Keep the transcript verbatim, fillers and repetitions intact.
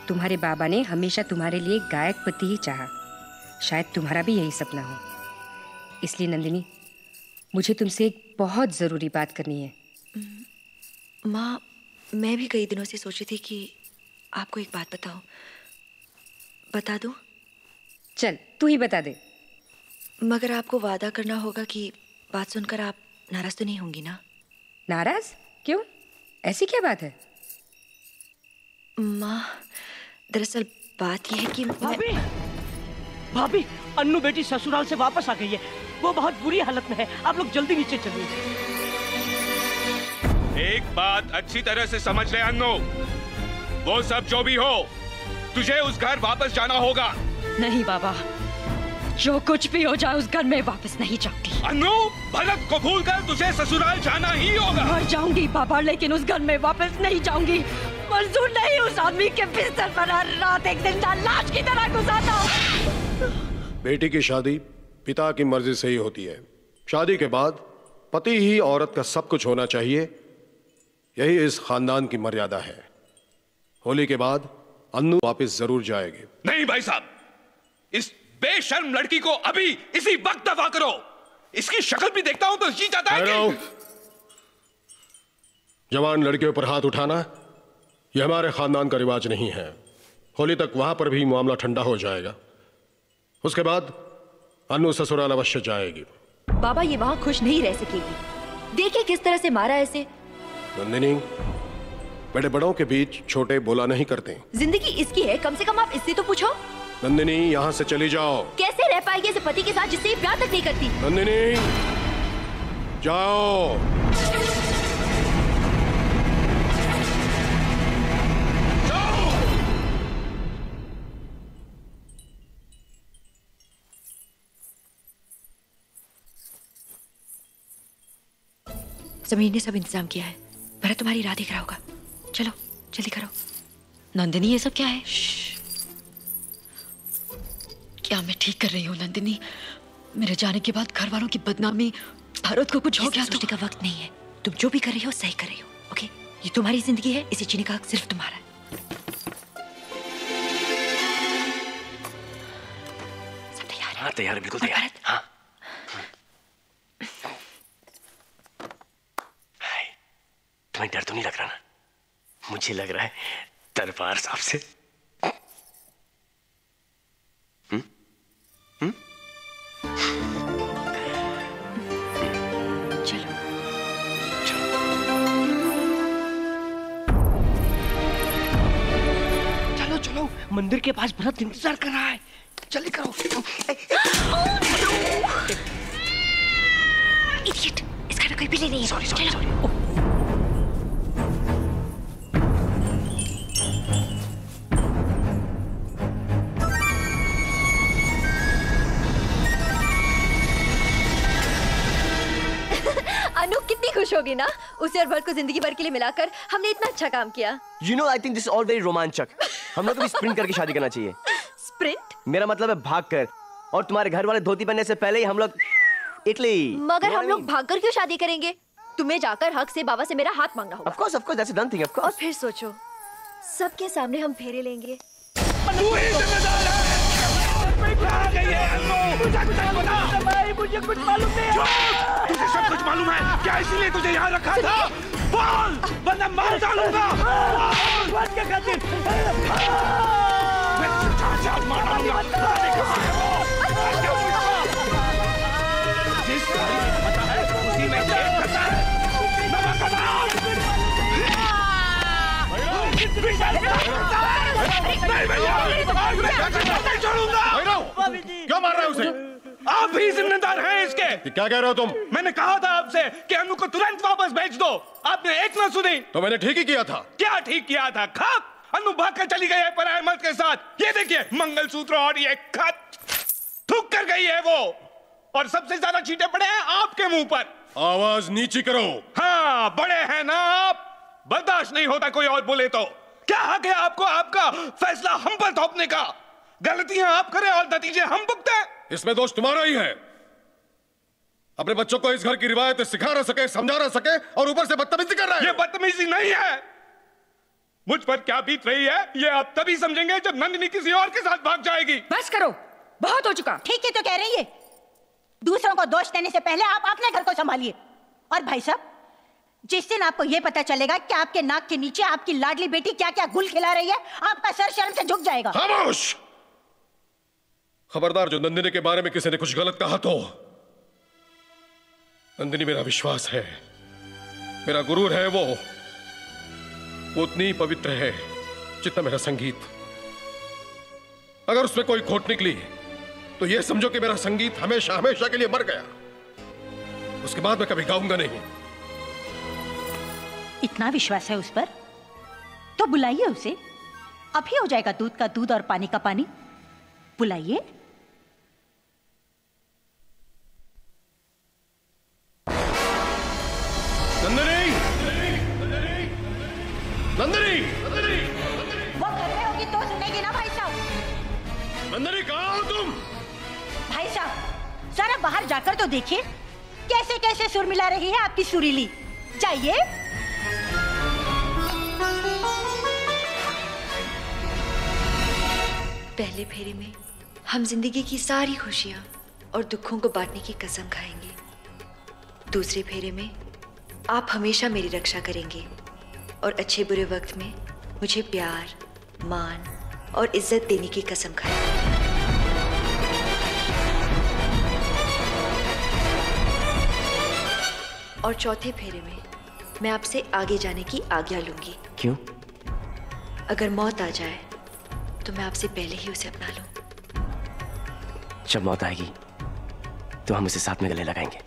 तुम्हारे बाबा ने हमेशा तुम्हारे लिए गायक पति ही चाहा। शायद तुम्हारा भी यही सपना हो। इसलिए नंदिनी, मुझे तुमसे एक बहुत जरूरी बात करनी है। माँ, मैं भी कई दिनों से सोच रही थी कि आपको एक बात बताऊं। बता दूं? चल तू ही बता दे। मगर आपको वादा करना होगा कि बात सुनकर आप नाराज तो नहीं होंगी ना? नाराज? क्यों? ऐसी क्या बात है? माँ, दरअसल बात यह है कि भाभी, भाभी, अन्नू बेटी ससुराल से वापस आ गई है। वो बहुत बुरी हालत में है। आप लोग जल्दी नीचे चलिए। एक बात अच्छी तरह से समझ ले अन्नू, वो सब जो भी हो, तुझे उस घर वापस जाना होगा। नहीं बाबा, जो कुछ भी हो जाए उस घर में वापस नहीं जाऊंगी। अन्नू, भरत को भूलकर तुझे ससुराल जाना ही होगा। मर जाऊंगी बाबा, लेकिन उस घर में वापस नहीं जाऊंगी। मंजूर नहीं उस आदमी के बिस्तर पर हर रात एक जिंदा लाश की तरह गुजारना। बेटी की शादी पिता की मर्जी से ही होती है। शादी के बाद पति ही औरत का सब कुछ होना चाहिए, यही इस खानदान की मर्यादा है। होली के बाद अन्नू वापस जरूर जाएगी। नहीं भाई साहब, इस बेशर्म लड़की को अभी इसी वक्त दफा करो। इसकी शक्ल भी देखता हूं तो जी जाता है कि... जवान लड़कियों पर हाथ उठाना यह हमारे खानदान का रिवाज नहीं है। होली तक वहां पर भी मामला ठंडा हो जाएगा। उसके बाद अन्नू ससुराल अवश्य जाएगी। बाबा, ये वहां खुश नहीं रह सकेगी। देखिए किस तरह से मारा ऐसे। नंदिनी, बड़े बड़ों के बीच छोटे बोला नहीं करते। जिंदगी इसकी है, कम से कम आप इससे तो पूछो। नंदिनी, यहाँ से चली जाओ। कैसे रह पाएगी ऐसे पति के साथ जिससे ये प्यार तक नहीं करती? नंदिनी, जाओ। समीर ने सब इंतजाम किया है। भरत तुम्हारी राह देख रहा होगा। चलो जल्दी करो। नंदिनी, ये सब क्या है? क्या मैं ठीक कर रही हूँ नंदिनी? मेरे जाने के बाद घर वालों की बदनामी, भरत को कुछ हो गया तो? सोचने का वक्त नहीं है। तुम जो भी कर रही हो सही कर रही हो। ओके, ये तुम्हारी जिंदगी है, इसे जीने का हक सिर्फ तुम्हारा है। सब तैयार है? हाँ तैयार है, बिल्कुल तैयार है। हाँ। तुम्हें डर तो नहीं लग रहा ना? मुझे लग रहा है दरबार साहब से। हुँ? हुँ? चलो चलो चलो, मंदिर के पास भरत इंतजार कर रहा है। जल्दी करो। इडियट, इसका ना कोई बिल्ली नहीं है। Sorry sorry sorry. अनु कितनी खुश होगी ना, उसे और भरत को जिंदगी भर के लिए मिलाकर हमने इतना अच्छा काम किया। You know, I think this is all very रोमांचक। हम लोग को भी स्प्रिंट करके शादी करना चाहिए। स्प्रिंट? मेरा मतलब है भाग कर, और तुम्हारे घर वाले धोती पहनने से पहले ही हम लोग इटली। मगर हम लोग भागकर क्यों शादी करेंगे? तुम्हें जाकर हक से बाबा से मेरा हाथ मांगना होगा। Of course, of course, that's a done thing, of course। और फिर सोचो, सबके सामने हम फेरे लेंगे। मुझे कुछ मालूम नहीं है। तुझे सब कुछ मालूम है क्या? इसीलिए तुझे यहाँ रखा था। बोल, वरना मार डालूंगा। बोल क्या खातिर? मैं तुझे जान मार डालूंगा। जिस गाड़ी में पता है उसी में खेत करता है। नमक कमाल। नहीं भैया, नहीं छोड़ूंगा। क्यों मार रहे हो उसे? आप भी जिम्मेदार हैं इसके। क्या कह रहे हो तुम? मैंने कहा था आपसे कि अनु को तुरंत वापस भेज दो। आपने एक ना सुनी। तो मैंने ठीक ही किया था। क्या ठीक किया था? खत। अनु भाग कर चली गई है पराये मर्द के साथ। ये देखिए, मंगलसूत्र और ये खत। थूक कर गई है वो, और सबसे ज्यादा छींटे पड़े हैं आपके मुंह पर। आवाज नीची करो। हाँ, बड़े हैं ना आप, बर्दाश्त नहीं होता कोई और बोले तो। क्या हक है आपको आपका फैसला हम पर थोपने का? गलतियां आप करें और नतीजे हम भुगते। इसमें दोष तुम्हारा ही है। अपने बच्चों को इस घर की रिवायत सिखा ना सके, समझा ना सके, और ऊपर से बदतमीजी कर रहे हैं। ये बदतमीजी नहीं है, मुझ पर क्या बीत रही है ये आप तभी समझेंगे जब नंदिनी किसी और के साथ भाग जाएगी। बस करो, बहुत हो चुका। ठीक है तो कह रही है, दूसरों को दोष देने से पहले आप अपने घर को संभालिए। और भाई साहब, जिस दिन आपको यह पता चलेगा कि आपके नाक के नीचे आपकी लाडली बेटी क्या क्या गुल खिला रही है, आपका सर शर्म से झुक जाएगा। खामोश! खबरदार, जो नंदिनी के बारे में किसी ने कुछ गलत कहा तो। नंदिनी मेरा विश्वास है, मेरा गुरूर है। वो वो उतनी पवित्र है जितना मेरा संगीत। अगर उसमें कोई खोट निकली तो यह समझो कि मेरा संगीत हमेशा हमेशा के लिए मर गया। उसके बाद मैं कभी गाऊंगा नहीं। इतना विश्वास है उस पर तो बुलाइए उसे। अभी हो जाएगा दूध का दूध और पानी का पानी। बुलाइए। नंदिनी! नंदिनी! वो घर में होगी तो सुनेगी ना भाई साहब। नंदिनी, कहाँ हो तुम? भाई साहब, जरा बाहर जाकर तो देखिए कैसे कैसे सुर मिला रही है आपकी सुरीली। जाइए। पहले फेरे में हम जिंदगी की सारी खुशियां और दुखों को बांटने की कसम खाएंगे। दूसरे फेरे में आप हमेशा मेरी रक्षा करेंगे और अच्छे बुरे वक्त में मुझे प्यार, मान और इज्जत देने की कसम खाएंगे। और चौथे फेरे में मैं आपसे आगे जाने की आज्ञा लूंगी। क्यों? अगर मौत आ जाए तो मैं आपसे पहले ही उसे अपना लूं। जब मौत आएगी तो हम उसे साथ में गले लगाएंगे।